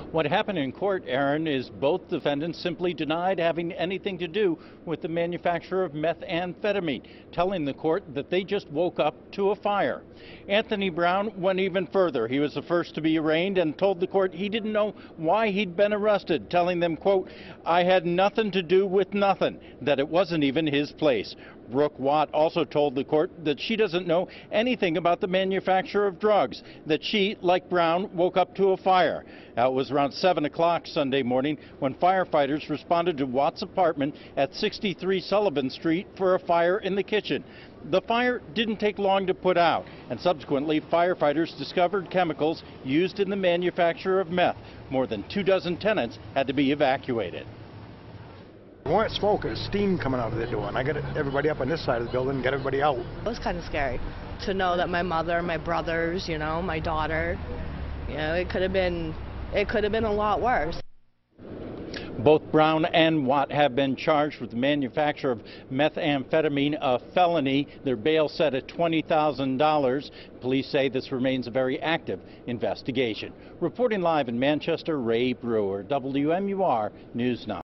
What happened in court, Aaron, is both defendants simply denied having anything to do with the manufacture of methamphetamine, telling the court that they just woke up to a fire. Anthony Brown went even further. He was the first to be arraigned and told the court he didn't know why he'd been arrested, telling them, quote, "I had nothing to do with nothing," that it wasn't even his place. Brooke Watt also told the court that she doesn't know anything about the manufacture of drugs, that she, like Brown, woke up to a fire. Now, it was around 7 o'clock Sunday morning when firefighters responded to Watt's apartment at 63 Sullivan Street for a fire in the kitchen. The fire didn't take long to put out, and subsequently firefighters discovered chemicals used in the manufacture of meth. More than 24 tenants had to be evacuated. We weren't smoking, steam coming out of the door, and I got everybody up on this side of the building and got everybody out. It was kind of scary to know that my mother, my brothers, my daughter, it could have been a lot worse. Both Brown and Watt have been charged with the manufacture of methamphetamine, a felony. Their bail set at $20,000. Police say this remains a very active investigation. Reporting live in Manchester, Ray Brewer, WMUR News Now.